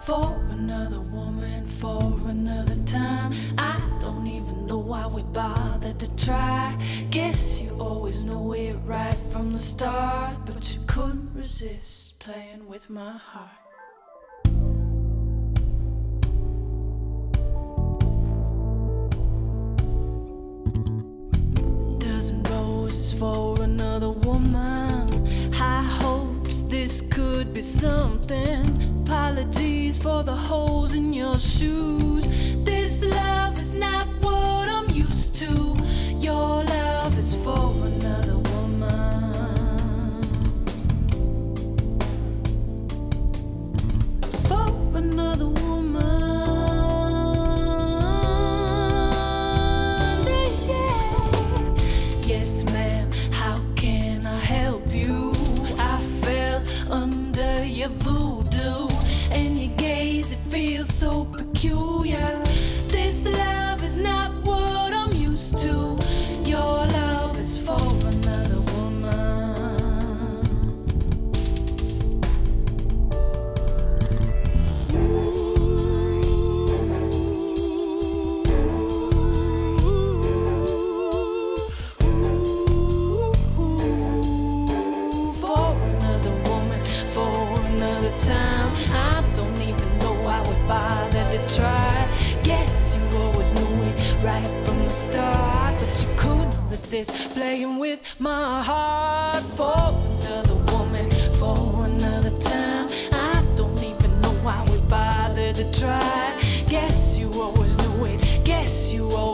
For another woman, for another time. I don't even know why we bothered to try. Guess you always knew it right from the start, but you couldn't resist playing with my heart. A dozen roses for another woman. High hopes this could be something. Apologies for the holes in your shoes. This love is not what I'm used to. Your love is for another woman. For another woman. Yeah. Yes, ma'am, how can I help you? I fell under your voodoo, and your gaze, it feels so peculiar. This love is not what I'm used to. Your love is for another woman. For another woman, for another time. I don't even know why we bothered to try. Guess you always knew it right from the start, but you couldn't resist playing with my heart. For another woman, for another time. I don't even know why we bothered to try. Guess you always knew it. Guess you always